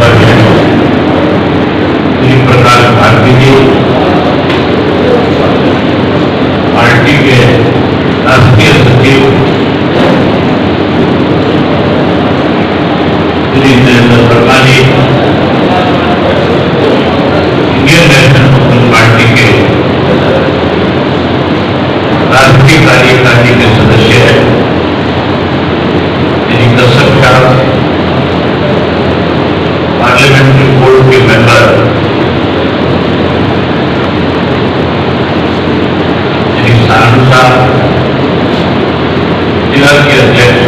अध्यक्ष श्री प्रकाश भारती जी, पार्टी के राष्ट्रीय सचिव Shri Narendra Verma ji, Indian National People's Party के राष्ट्रीय कार्यकारिणी के सदस्य हैं श्री कश्यप साहब, पार्लियामेंट्री बोर्ड के मेंबर श्री सानू साहब, जिला के अध्यक्ष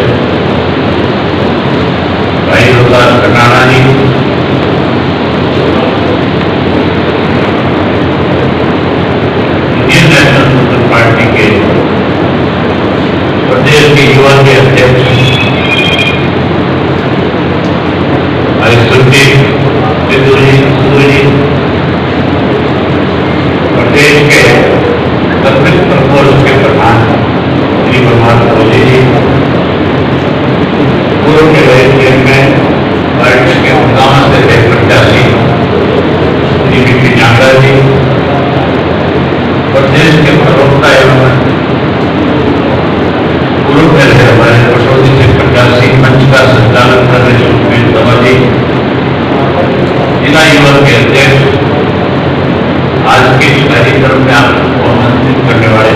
भाई Rohtas Katana ji, Indian National People's Party के प्रदेश के युवा के अध्यक्ष भाई सुरजीत सिद्धू जी, प्रदेश के सर्विस प्रकोष्ठ के प्रधान श्री प्रभात मोदी जी, पूर्व के वाइस चेयरमैन पार्टी के उन्नाव से प्रत्याशी श्री वी नागा जी, प्रदेश के प्रवक्ता एवं पूर्व में रहे हमारे पटौदी से प्रत्याशी मंच का संचालन कर रहे सुखबीर दवा जी, जिला युवा के अध्यक्ष, आज के इस कार्यक्रम में आपको आमंत्रित करने वाले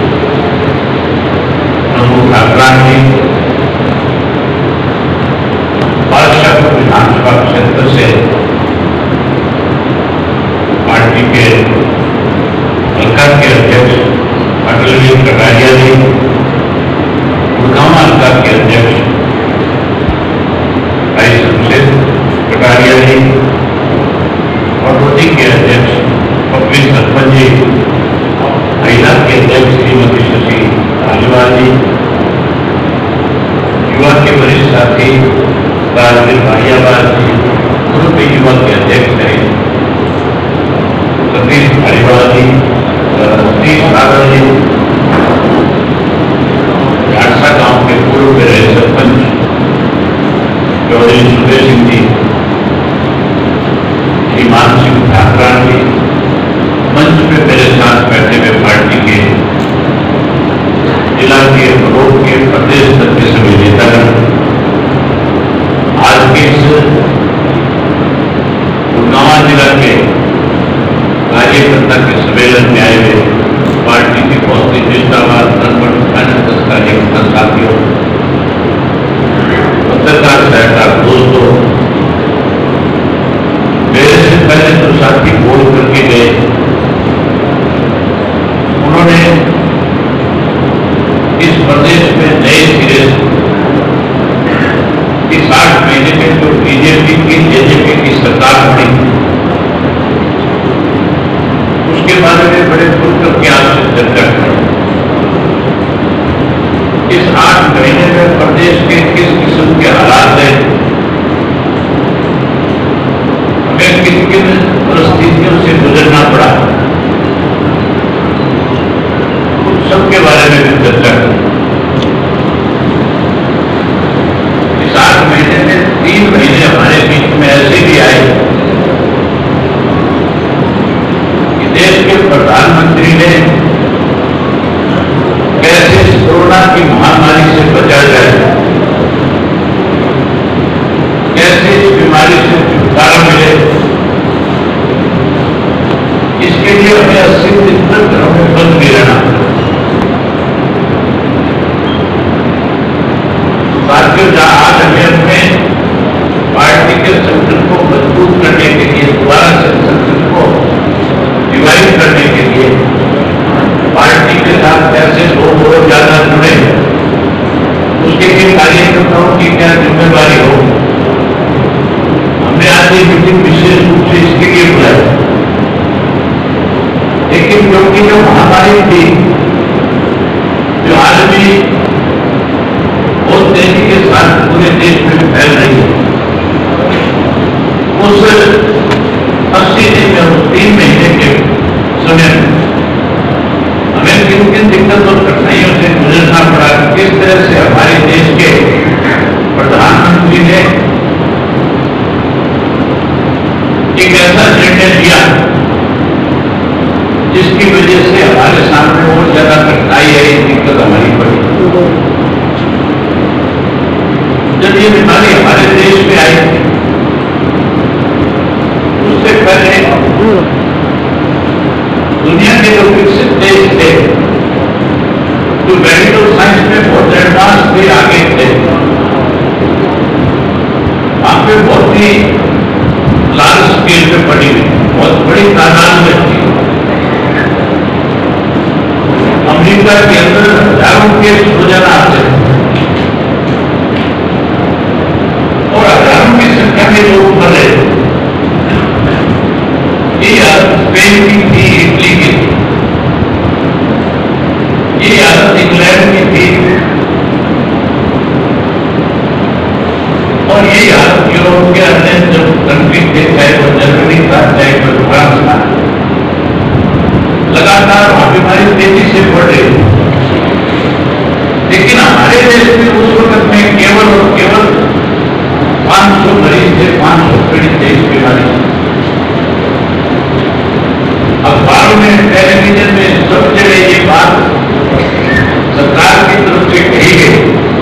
प्रभु ठाकरान जी, बादशाहपुर विधानसभा क्षेत्र से पार्टी के हल्का के अध्यक्ष अटल जी कटारिया जी, गुड़गांव हल्का के अध्यक्ष भाई शमशेर कटारिया जी, पटौदी के अध्यक्ष पप्पी सरपंच जी, महिला के अध्यक्ष श्रीमती शशि धालीवाल जी, युवा के वरिष्ठ साथी राजवीर भाइयाबाद जी, पूर्व के युवा के अध्यक्ष हैं सतीश धालीवाल जी, सतीश सागर जी, झाड़सा गांव के पूर्व के रहे सरपंच चौधरी सुरेश सिंह जी, श्रीमान सिंह ठाकरान जी, मंच पे मेरे साथ बैठे हुए पार्टी के जिला के ब्लॉक के प्रदेश स्तर के सभी नेतागण, आज के इस गुड़गांव जिला के कार्यकर्ता के सम्मेलन में आए हुए पार्टी के बहुत ही निष्ठावान कार्यकर्ता साथियों, पत्रकार सहकार दोस्तों, मेरे से पहले जो साथी बोल करके गए उन्होंने इस प्रदेश में नए सिरे इस 8 महीने में जो बीजेपी की जेजेपी की सरकार बनी उसके बारे में बड़े खुलकर के आपसे चर्चा करें। इस 8 महीने में प्रदेश के किस किस्म के हालात हैं, हमें किन किन परिस्थितियों से गुजरना पड़ा, उन सब के बारे में भी चर्चा करें। इस 8 महीने में 3 महीने हमारे बीच में ऐसे भी आए कि देश के प्रधानमंत्री ने कैसे इस कोरोना की महामारी से बचा जाए, कैसे इस बीमारी से छुटकारा मिले, इसके लिए हमें 80 दिन तक घरों में बंद भी रहना। साथियों, आज हमें अपने पार्टी के संगठन को मजबूत करने के लिए, दोबारा से संगठन को डिवाइड करने के लिए पार्टी के साथ कैसे लोग और ज्यादा जुड़े, उसके लिए कार्यकर्ताओं की क्या जिम्मेदारी हो, हमने आज ये मीटिंग विशेष रूप से इसके लिए बुलाई। लेकिन क्योंकि जो महामारी थी, जो आज भी बहुत तेजी के साथ पूरे देश में फैल रही है, उस 80 दिन में, उस 3 महीने के समय में हमें किन किन दिक्कत और कठिनाइयों से गुजरना पड़ा, किस तरह से हमारे देश के प्रधानमंत्री ने एक ऐसा निर्णय लिया जिसकी वजह से हमारे सामने और ज्यादा कठिनाई आई, दिक्कत हमारी पड़ी। जब ये बीमारी हमारे देश में आई थी, उससे पहले दुनिया के जो विकसित देश थे, जो मेडिकल साइंस में बहुत एडवांस थे, आगे थे, वहां पे बहुत ही लार्ज स्केल पे पड़ी हुई, बहुत बड़ी तादाद में थी। अमेरिका के अंदर हजारों केस रोजाना आते हैं और हजारों की संख्या में लोग मर रहे थे। ये हालत स्पेन की थी, इटली की थी, ये हालत इंग्लैंड की थी और ये हालत यूरोप के अन्य जो कंट्री थे, चाहे वो जर्मनी था, चाहे वो फ्रांस था, लगातार वहां बीमारी तेजी से बढ़ रही थी। लेकिन हमारे देश में उस वक्त में केवल और केवल 500 मरीज थे, 500 पीड़ित थे इस बीमारी से। अखबारों में, टेलीविजन में, सब जगह ये बात सरकार की तरफ से कही गई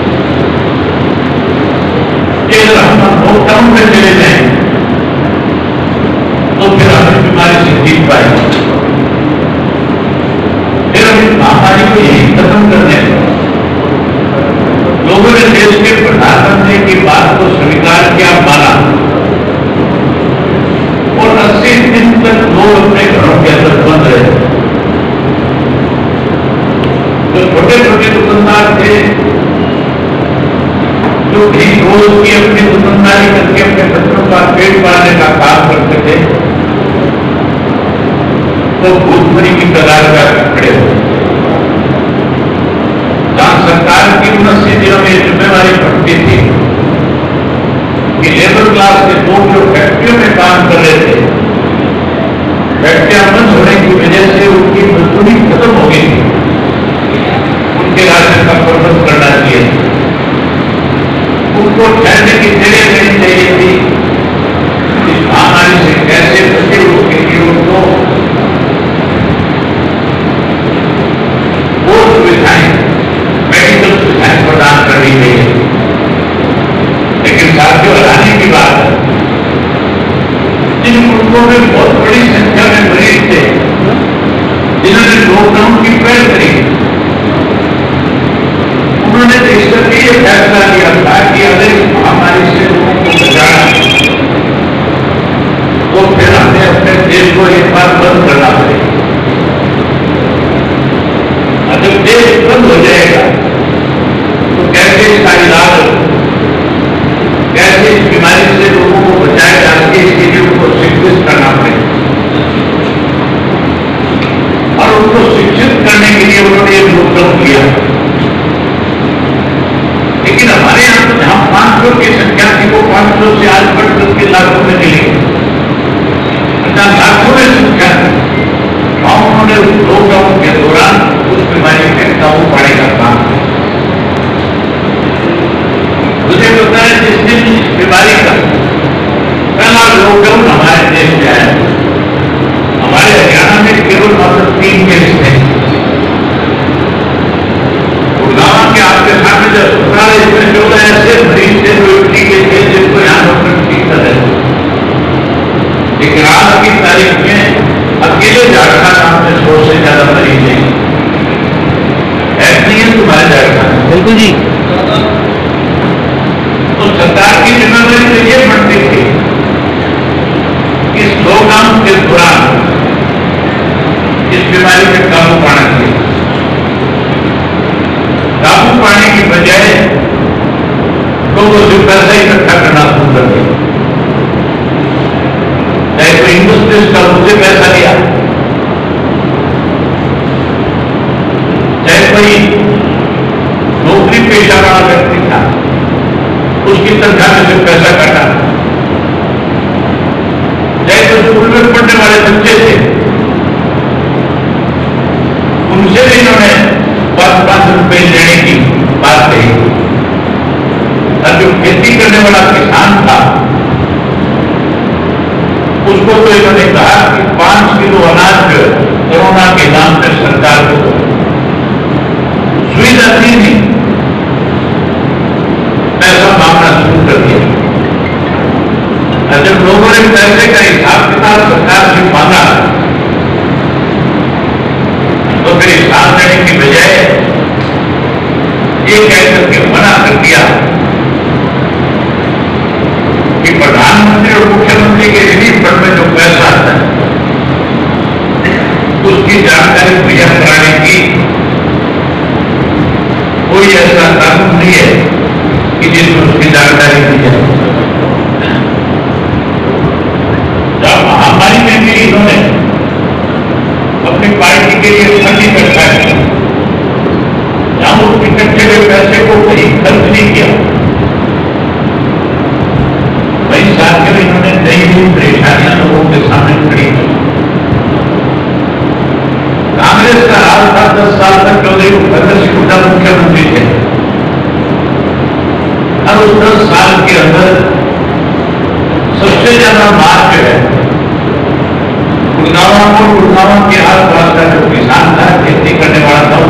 कि अगर हम लॉकडाउन में चले जाएं तो फिर हम इस बीमारी से जीत पाएंगे, फिर हम इस महामारी को यही खत्म करने। लोगों ने देश के प्रधानमंत्री की बात को स्वीकार किया, माना और 80 दिन तक लोग अपने घरों के अंदर बंद रहे। जो छोटे छोटे दुकानदार थे, जो भी रोज की अपनी दुकानदारी करके अपने बच्चों का पेट पालने का काम करते थे, तो भूखमरी की कगार पर खड़े हो। जहां सरकार की 79 दिनों में जिम्मेवारी बढ़ती थी कि लेबर क्लास के लोग जो फैक्ट्रियों में काम कर रहे थे, फैक्ट्रियां बंद होने की वजह से उनकी मजदूरी खत्म हो गई, उनके राशन का प्रबंध करना चाहिए, उनको ठहरने की जगह देनी चाहिए थी। इस महामारी से कैसे बचे उसके लिए उनको वो सुविधाएं, मेडिकल सुविधाएं प्रदान करनी चाहिए। लेकिन साथियों, हैरानी की बात है, जिन मुल्कों में बहुत बड़ी संख्या में मरीज थे, जिन्होंने लॉकडाउन की पहल करी, उन्होंने देश करके ये फैसला किया था कि अगर इस महामारी से लोगों को बचाना तो फिर हमें अपने देश को एक बार बंद करना पड़ेगा। जब देश बंद हो जाएगा तो कैसे इसका इलाज, कैसे इस बीमारी से लोगों को बचाया जा सके, इसके लिए उनको शिक्षित करना पड़ेगा। और उनको शिक्षित करने के लिए उन्होंने एक लॉकडाउन किया। लेकिन हमारे यहाँ तो जहां 500 की संख्या थी, वो 500 से आज बढ़कर के लाखों में मिली, लाखों में संख्या थी। और उन्होंने लॉकडाउन के दौरान उस बीमारी पे काबू पाने का काम किया। मुझे पता है जिस दिन इस बीमारी का पहला लॉकडाउन हमारे देश में आया, हमारे हरियाणा में केवल मात्र 3 केस थे। गुड़गांव के आपके सामने जो अस्पताल है, इसमें 14 ऐसे मरीज थे जो इटली के थे, जिनको यहाँ डॉक्टर ठीक कर रहे थे। लेकिन आज की तारीख में अकेले झारखंड में 100 से ज्यादा मरीज नहीं है तुम्हारे झारखंड। बिल्कुल जी। तो सरकार की जिम्मेदारी तो ये बनती थी इस लॉकडाउन के दौरान इस बीमारी पे काबू पाना चाहिए। काबू पाने की बजाय लोगों से पैसा इकट्ठा करना शुरू कर दिया। चाहे कोई इंडस्ट्रीज का उससे पैसा लिया, चाहे कोई नौकरी पेशा वाला व्यक्ति था, उसकी तनख्वाह में से पैसा काटा, चाहे तो स्कूल में पढ़ने वाले बच्चे थे, उनसे भी इन्होंने 5-5 रुपए लेने की बात कही। और जो खेती करने वाला किसान था, उसको तो इन्होंने कहा कि 5 किलो अनाज कोरोना के नाम पर सरकार को सुविधा दी नहीं, पैसा मांगना शुरू कर दिया। और जब लोगों ने पैसे का हिसाब किताब सरकार से मांगा तो फिर हिसाब देने की बजाय ये कहकर के मना कर दिया कि प्रधानमंत्री और मुख्यमंत्री के रिलीफ फंड में जो पैसा आता है उसकी जानकारी मुहैया कराने की कोई ऐसा कानून नहीं है कि जिसमें उसकी जानकारी दी जाए। जब महामारी में भी इन्होंने अपनी पार्टी के लिए फंड इकट्ठा किया, जहां उस इकट्ठे हुए पैसे को कहीं खर्च नहीं किया, वही साथ में इन्होंने नई नई परेशानियां लोगों के सामने खड़ी की। कांग्रेस का हाल था 10 साल तक चौधरी भगत सिंह हुड्डा मुख्यमंत्री थे। अब उस 10 साल के अंदर सबसे ज्यादा मार जो है गुड़गांव के आसपास का जो किसान था, खेती करने वाला था,